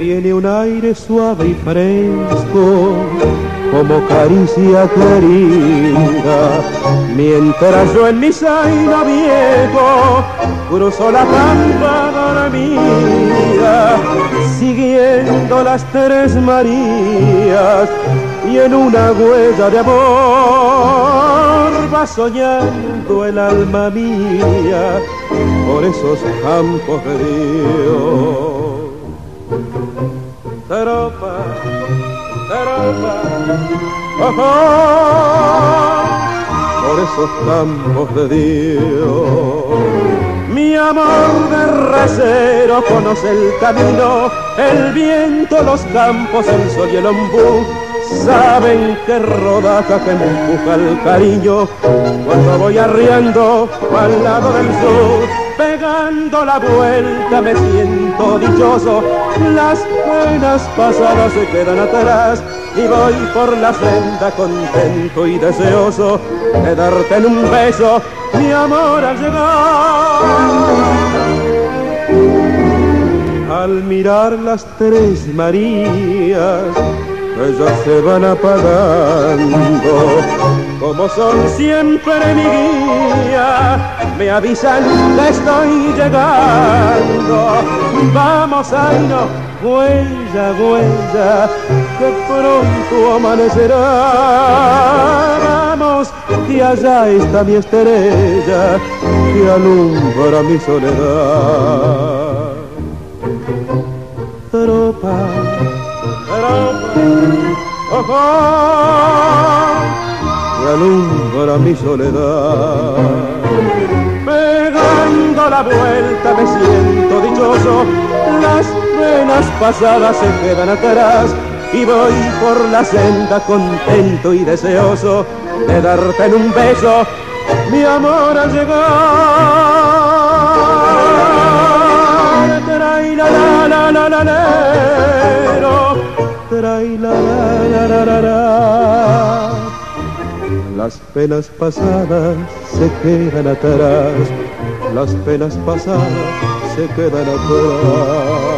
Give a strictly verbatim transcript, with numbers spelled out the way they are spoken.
tiene un aire suave y fresco, como caricia querida, mientras yo en mi zaina viejo cruzo la pampa dormida, siguiendo las tres Marías, y en una huella de amor va soñando el alma mía por esos campos de Dios. Taropa, taropa, ojo, por esos campos de Dios. Mi amor de racero conoce el camino, el viento, los campos, el sol y el ombú. Saben que rodaja que me empuja el cariño cuando voy arriando al lado del sur. Pegando la vuelta me siento dichoso, las penas pasadas se quedan atrás y voy por la senda contento y deseoso de darte en un beso mi amor al llegar. Al mirar las tres Marías ellas se van apagando, como son siempre mi guía, me avisan que estoy llegando. Vamos, Zaino, huella, huella, que pronto amanecerá. Vamos, que allá está mi estrella, que alumbra mi soledad. Tropa, ojo, que alumbra mi soledad. Pegando la vuelta me siento dichoso, las penas pasadas se quedan atrás y voy por la senda contento y deseoso de darte en un beso mi amor al llegar. Trae la la la la la la, trae la la la la la. Las penas pasadas se quedan atrás, las penas pasadas se quedan atrás.